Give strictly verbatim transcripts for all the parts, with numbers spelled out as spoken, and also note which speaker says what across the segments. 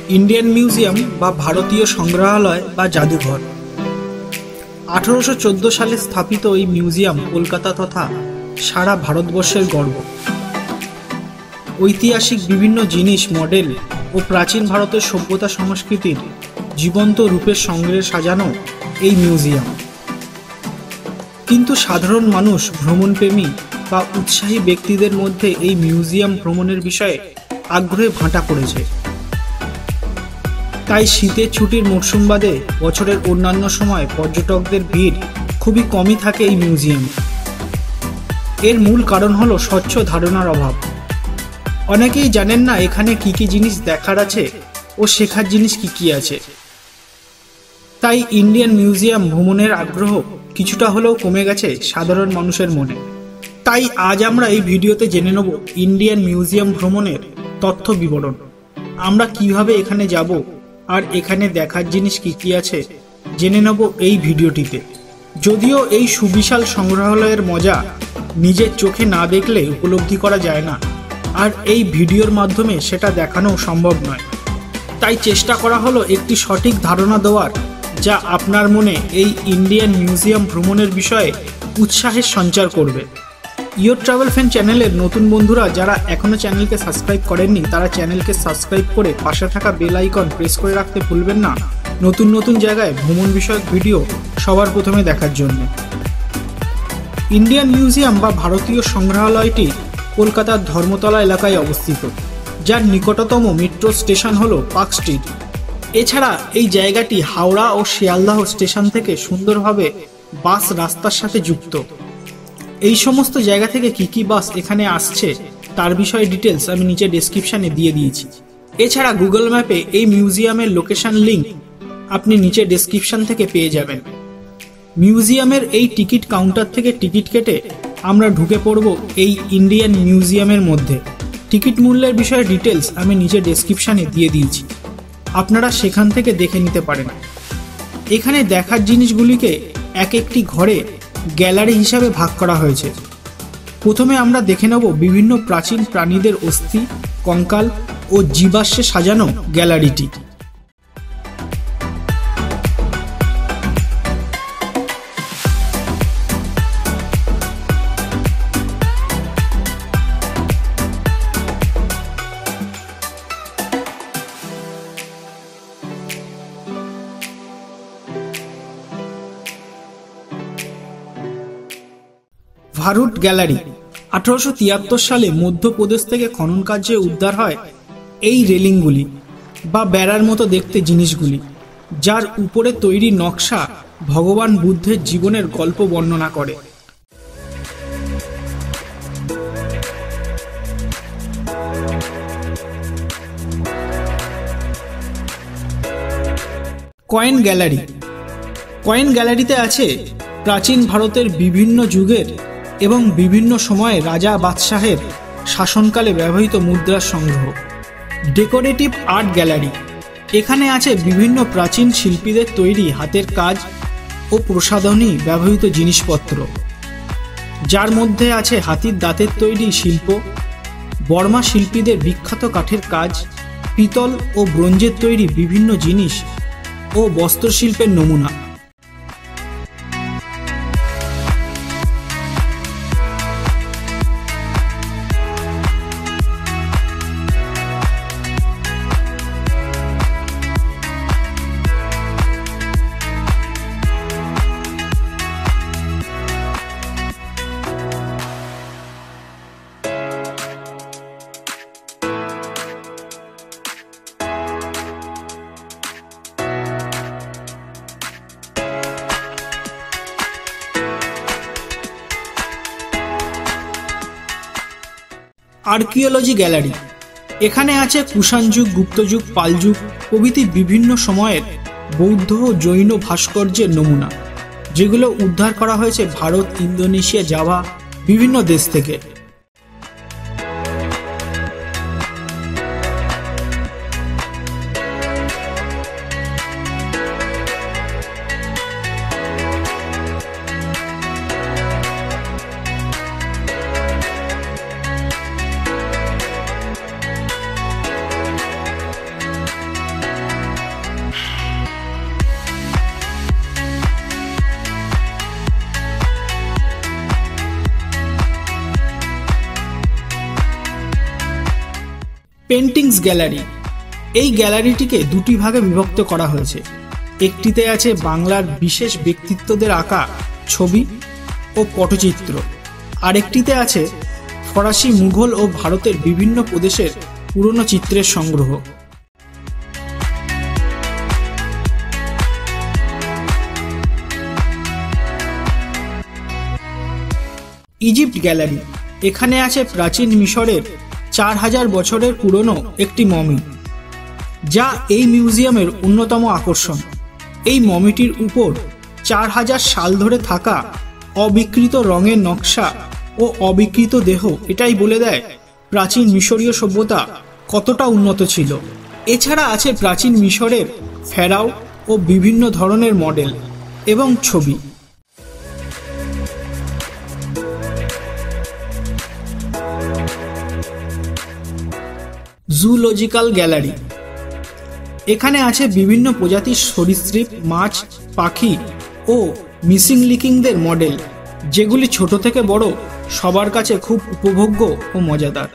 Speaker 1: Indian museum বা ভারতীয় সংগ্রহালয় বা জাদুঘর। আঠারোশো চোদ্দ সালে স্থাপিত এই মিউজিয়াম কলকাতা তথা সারা ভারতবর্ষের গর্ব। ঐতিহাসিক বিভিন্ন জিনিস, মডেল ও প্রাচীন ভারতের সভ্যতা সংস্কৃতির জীবন্ত রূপের সংগ্রহে সাজানো এই মিউজিয়াম। কিন্তু সাধারণ মানুষ, ভ্রমণপ্রেমী বা উৎসাহী ব্যক্তিদের মধ্যে এই মিউজিয়াম ভ্রমণের বিষয়ে আগ্রহে ভাঁটা পড়েছে। তাই শীতের ছুটির মরশুম বাদে বছরের অন্যান্য সময় পর্যটকদের ভিড় খুবই কমই থাকে এই মিউজিয়ামে। এর মূল কারণ হলো স্বচ্ছ ধারণার অভাব। অনেকেই জানেন না এখানে কি কি জিনিস দেখার আছে ও শেখার জিনিস কি কি আছে। তাই ইন্ডিয়ান মিউজিয়াম ভ্রমণের আগ্রহ কিছুটা হলেও কমে গেছে সাধারণ মানুষের মনে। তাই আজ আমরা এই ভিডিওতে জেনে নেব ইন্ডিয়ান মিউজিয়াম ভ্রমণের তথ্য বিবরণ। আমরা কিভাবে এখানে যাব আর এখানে দেখার জিনিস কি কি আছে জেনে নেব এই ভিডিওটিতে। যদিও এই সুবিশাল সংগ্রহালয়ের মজা নিজের চোখে না দেখলে উপলব্ধি করা যায় না, আর এই ভিডিওর মাধ্যমে সেটা দেখানো সম্ভব নয়। তাই চেষ্টা করা হলো একটি সঠিক ধারণা দেওয়ার, যা আপনার মনে এই ইন্ডিয়ান মিউজিয়াম ভ্রমণের বিষয়ে উৎসাহের সঞ্চার করবে। ইয়োর ট্রাভেল ফ্যান চ্যানেলের নতুন বন্ধুরা যারা এখনও চ্যানেলকে সাবস্ক্রাইব করেননি, তারা চ্যানেলকে সাবস্ক্রাইব করে পাশে থাকা বেল আইকন প্রেস করে রাখতে ভুলবেন না, নতুন নতুন জায়গায় ভ্রমণ বিষয়ক ভিডিও সবার প্রথমে দেখার জন্য। ইন্ডিয়ান মিউজিয়াম বা ভারতীয় সংগ্রহালয়টি কলকাতার ধর্মতলা এলাকায় অবস্থিত, যার নিকটতম মেট্রো স্টেশন হল পার্ক স্ট্রিট। এছাড়া এই জায়গাটি হাওড়া ও শিয়ালদাহ স্টেশন থেকে সুন্দরভাবে বাস রাস্তার সাথে যুক্ত। এই সমস্ত জায়গা থেকে কি কি বাস এখানে আসছে তার বিষয়ে ডিটেলস আমি নিচে ডেসক্রিপশনে দিয়ে দিয়েছি। এছাড়া গুগল ম্যাপে এই মিউজিয়ামের লোকেশন লিঙ্ক আপনি নিচে ডেসক্রিপশন থেকে পেয়ে যাবেন। মিউজিয়ামের এই টিকিট কাউন্টার থেকে টিকিট কেটে আমরা ঢুকে পড়ব এই ইন্ডিয়ান মিউজিয়ামের মধ্যে। টিকিট মূল্যের বিষয়ে ডিটেলস আমি নিচে ডেসক্রিপশনে দিয়ে দিয়েছি, আপনারা সেখান থেকে দেখে নিতে পারেন। এখানে দেখার জিনিসগুলিকে এক একটি ঘরে গ্যালারি হিসাবে ভাগ করা হয়েছে। প্রথমে আমরা দেখে নেব বিভিন্ন প্রাচীন প্রাণীদের অস্থি, কঙ্কাল ও জীবাশ্মে সাজানো গ্যালারিটি। ভারুট গ্যালারি। আঠারোশো তিয়াত্তর সালে মধ্যপ্রদেশ থেকে খনন কার্যে উদ্ধার হয় এই রেলিংগুলি বা বেড়ার মতো দেখতে জিনিসগুলি, যার উপরে তৈরি নকশা ভগবান বুদ্ধের জীবনের গল্প বর্ণনা করে। Coin gallery. কয়েন গ্যালারিতে আছে প্রাচীন ভারতের বিভিন্ন যুগের এবং বিভিন্ন সময়ে রাজা বাদশাহের শাসনকালে ব্যবহৃত মুদ্রার সংগ্রহ। Decorative art gallery. এখানে আছে বিভিন্ন প্রাচীন শিল্পীদের তৈরি হাতের কাজ ও প্রসাধনী ব্যবহৃত জিনিসপত্র, যার মধ্যে আছে হাতির দাঁতের তৈরি শিল্প, বর্মা শিল্পীদের বিখ্যাত কাঠের কাজ, পিতল ও ব্রোঞ্জের তৈরি বিভিন্ন জিনিস ও বস্ত্রশিল্পের নমুনা। Archaeology gallery. এখানে আছে কুষাণ যুগ, গুপ্ত যুগ, পাল যুগ প্রভৃতি বিভিন্ন সময়ের বৌদ্ধ ও জৈন ভাস্কর্যের নমুনা, যেগুলো উদ্ধার করা হয়েছে ভারত, ইন্দোনেশিয়া, জাভা বিভিন্ন দেশ থেকে। Paintings gallery. এই গ্যালারিটিকে দুটি ভাগে বিভক্ত করা হয়েছে। একটিতে আছে বাংলার বিশেষ ব্যক্তিত্বদের আঁকা ছবি ও পটচিত্র, আরেকটিতে আছে ফরাসি, মুঘল ও ভারতের বিভিন্ন প্রদেশের পুরনো চিত্রের সংগ্রহ। Egypt gallery. এখানে আছে প্রাচীন মিশরের চার হাজার বছরের পুরনো একটি মমি, যা এই মিউজিয়ামের অন্যতম আকর্ষণ। এই মমিটির উপর চার হাজার সাল ধরে থাকা অবিকৃত রঙের নকশা ও অবিকৃত দেহ এটাই বলে দেয় প্রাচীন মিশরীয় সভ্যতা কতটা উন্নত ছিল। এছাড়া আছে প্রাচীন মিশরের ফেরাও ও বিভিন্ন ধরনের মডেল এবং ছবি। Zoological gallery. এখানে আছে বিভিন্ন প্রজাতির সরীসৃপ, মাছ, পাখি ও মিসিং লিকিংদের মডেল, যেগুলি ছোট থেকে বড় সবার কাছে খুব উপভোগ্য ও মজাদার।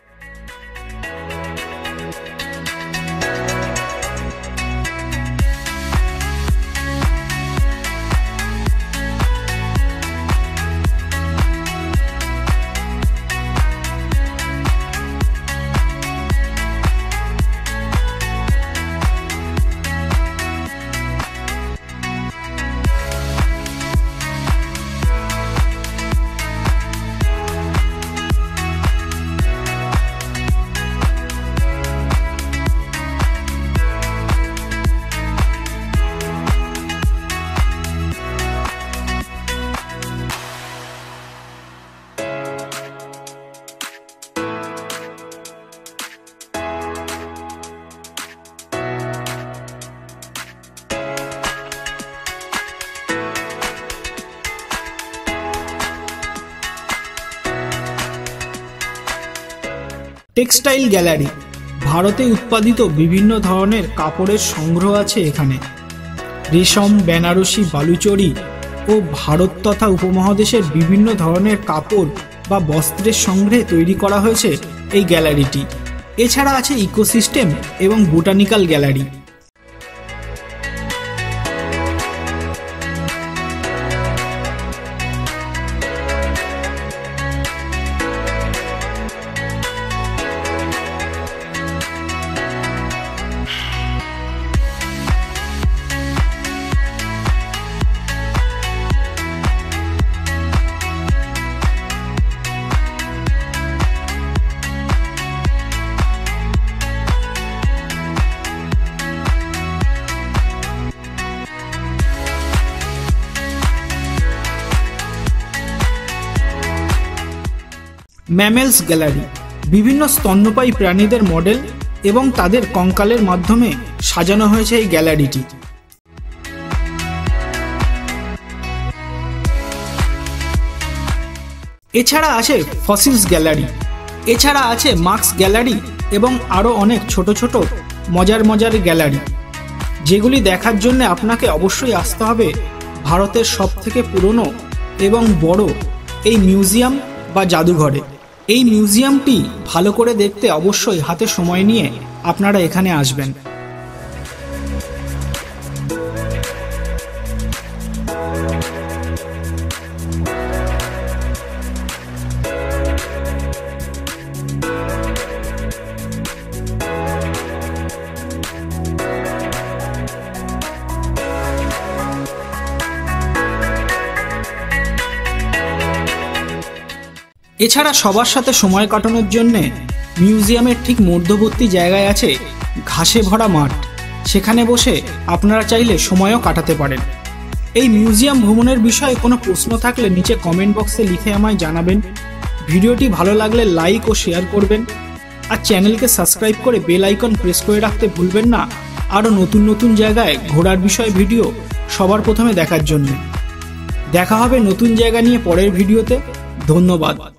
Speaker 1: Textile gallery. ভারতে উৎপাদিত বিভিন্ন ধরনের কাপড়ের সংগ্রহ আছে এখানে। রেশম, বেনারসি, বালুচরি ও ভারত তথা উপমহাদেশের বিভিন্ন ধরনের কাপড় বা বস্ত্রের সংগ্রহে তৈরি করা হয়েছে এই গ্যালারিটি। এছাড়া আছে ইকোসিস্টেম এবং বোটানিক্যাল গ্যালারি। Mammals gallery. বিভিন্ন স্তন্যপায়ী প্রাণীদের মডেল এবং তাদের কঙ্কালের মাধ্যমে সাজানো হয়েছে এই গ্যালারিটি। এছাড়া আছে ফসিলস গ্যালারি। এছাড়া আছে মার্কস গ্যালারি এবং আরও অনেক ছোট ছোট মজার মজার গ্যালারি, যেগুলি দেখার জন্য আপনাকে অবশ্যই আসতে হবে ভারতের সবথেকে পুরনো এবং বড় এই মিউজিয়াম বা জাদুঘরে। এই মিউজিয়ামটি ভালো করে দেখতে অবশ্যই হাতে সময় নিয়ে আপনারা এখানে আসবেন। এছাড়া সবার সাথে সময় কাটানোর জন্যে মিউজিয়ামের ঠিক মধ্যবর্তী জায়গায় আছে ঘাসে ভরা মাঠ। সেখানে বসে আপনারা চাইলে সময়ও কাটাতে পারেন। এই মিউজিয়াম ভ্রমণের বিষয়ে কোনো প্রশ্ন থাকলে নিচে কমেন্ট বক্সে লিখে আমায় জানাবেন। ভিডিওটি ভালো লাগলে লাইক ও শেয়ার করবেন, আর চ্যানেলকে সাবস্ক্রাইব করে বেল আইকন প্রেস করে রাখতে ভুলবেন না আরও নতুন নতুন জায়গায় ঘোরার বিষয়ে ভিডিও সবার প্রথমে দেখার জন্য। দেখা হবে নতুন জায়গা নিয়ে পরের ভিডিওতে। ধন্যবাদ।